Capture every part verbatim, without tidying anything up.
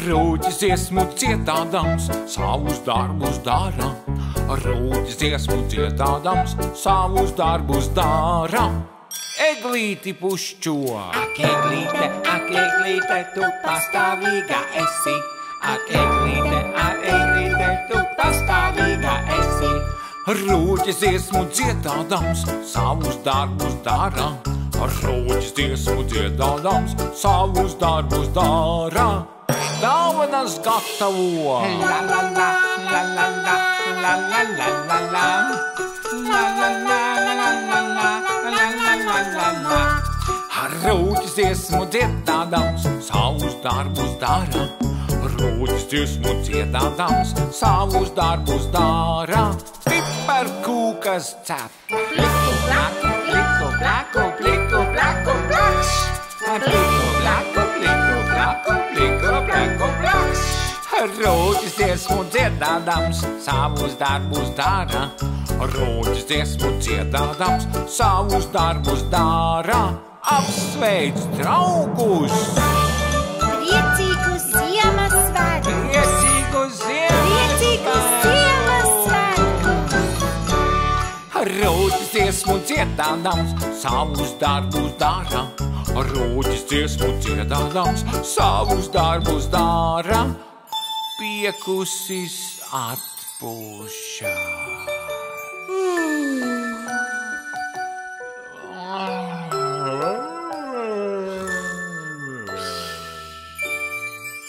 Rūķis dziesmu dziedādams, savus darbus dara. Rūķis dziesmu dziedādams, savus darbus dara. Eglīti pušķo. Ak, eglīte, ak, eglīte, tu pastāvīga esi. Ak, eglīte, ak, eglīte, tu pastāvīga esi. Rūķis dziesmu dziedādams, savus darbus dara. Rūķis dziesmu dziedādams, savus darbus dara. Dāvanas gatavo. La la la, la la la, la la la la la. La la la, la la la la, la la la la la. Rūķis dziesmu dziedādams, savus darbus dara. Rūķis dziesmu dziedādams, savus darbus dara. Piparkūkas cep. Pliku, plaku, pliku, plaku, pliku, plaku, plaks. Pliku, plaku, pliku, plaku, pliku, plaku, plaks. Rūķis dziesmu dziedādams, savus darbus dara. Rūķis dziesmu dziedādams, savus darbus dara. Apsveic draugus! Priecīgus Ziemassvētkus! Priecīgus Priecīgus Ziemassvētkus! Ziemassvētkus! Rūķis dziesmu dziedādams, savus darbus dara. Rūķis dziesmu dziedādams, savus darbus dara. Piekusis atpūšā.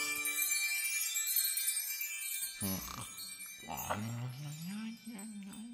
Mm-hmm.